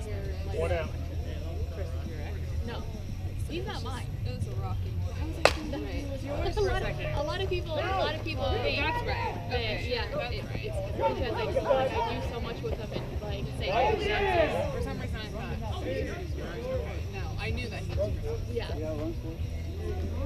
What out? No, he's not mine. It was a rocky one. It was yours for a second. A lot of people think That's right. that, yeah, That's right. it's because I do so much with them and like say, For some reason I thought, oh, he's yours. No, I knew that he was yours. yeah.